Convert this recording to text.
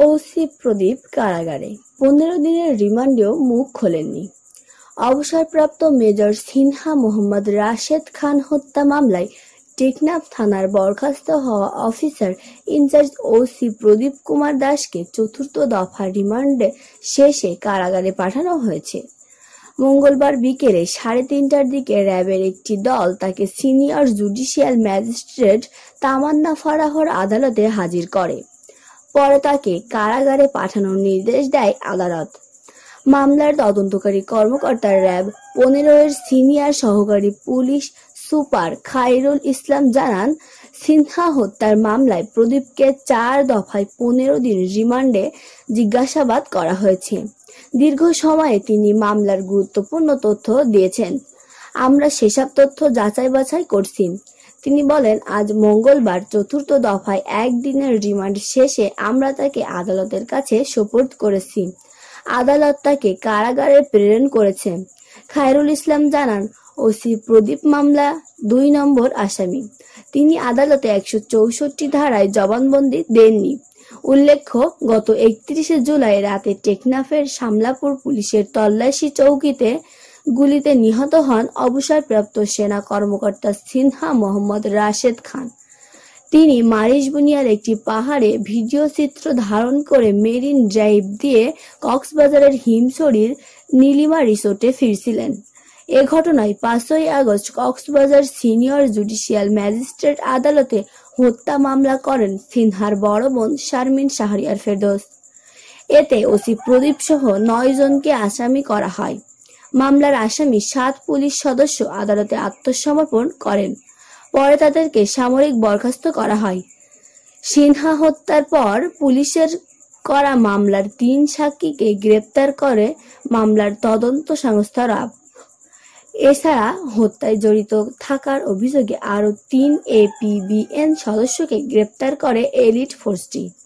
OC প্রদীপ কারাগারে 15 দিনের রিমান্ডেও মুখ খোলেননি। অবসরপ্রাপ্ত মেজর সিনহা মোহাম্মদ রাশেদ খান হত্যা মামলায় টেকনাফ থানার বরখাস্ত হওয়া officer in charge OC Pradip Kumar দাসকে চতুর্থ দফা রিমান্ডে শেষে কারাগারে পাঠানো হয়েছে। মঙ্গলবার বিকেলে 3:30টার দিকে র্যাবের একটি দল তাকে সিনিয়র জুডিশিয়াল ম্যাজিস্ট্রেট তামান্না ফারাহর আদালতে হাজির করে। পরে তাকে কারাগারে পাঠানোর নির্দেশ দেয় আদালত। মামলার তদন্তকারী কর্মকর্তা র্যাব 15-এর সিনিয়র সহকারী পুলিশ সুপার খায়রুল ইসলাম জানান, সিনহা হত্যার মামলায় প্রদীপকে 4 দফায় 15 দিন রিমান্ডে জিজ্ঞাসাবাদ করা হয়েছে। দীর্ঘ সময়ে তিনি মামলার গুরুত্বপূর্ণ তথ্য দিয়েছেন। আমরা সেসব তথ্য যাচাই বাছাই করছি। তিনি বলেন, আজ মঙ্গলবার চতুর্থ দফায় 1 দিনের রিমান্ড শেষে আমরা তাকে আদালতের কাছে সোপর্দ করেছি। আদালত তাকে কারাগারে প্রেরণ করেছে। খায়রুল ইসলাম জানান, ওসি প্রদীপ মামলা 2 নম্বর আসামি। তিনি আদালতে 164 ধারায় জবানবন্দি দেননি। উল্লেখ্য, গত 31 জুলাই রাতে টেকনাফের শামলাপুর পুলিশের তল্লাশি চৌকিতে গুলিতে নিহত হন অবসরপ্রাপ্ত সেনা কর্মকর্তা সিনহা মোহাম্মদ রাশেদ খান। তিনি মারিশবুনিয়ার একটি পাহাড়ে ভিডিও চিত্র ধারণ করে মেরিন ড্রাইভ দিয়ে কক্সবাজারের হিমছড়ির নীলিমা রিসোর্টে ফিরছিলেন। এ ঘটনায় 5ই August Cox's Bazar senior judicial magistrate আদালতে হত্যা মামলা করেন সিনহার বড় বোন শারমিন শাহরিয়ার ফেরদৌস। এতে ওসি প্রদীপ সহ 9 জনকে আসামি করা হয়। মামলার আসামি 7 পুলিশ সদস্য আদালতে আত্মসমর্পণ করেন। পরে তাদেরকে সামরিক বরখাস্ত করা হয়। সিনহা হত্যার পর পুলিশের করা মামলার 3 সাক্ষীকে গ্রেপ্তার করে মামলার তদন্ত সংস্থা র্যাব। এছাড়া হত্যায় জড়িত থাকার অভিযোগে আরও 3 APBN সদস্যকে গ্রেপ্তার করে এলিট ফোর্সটি।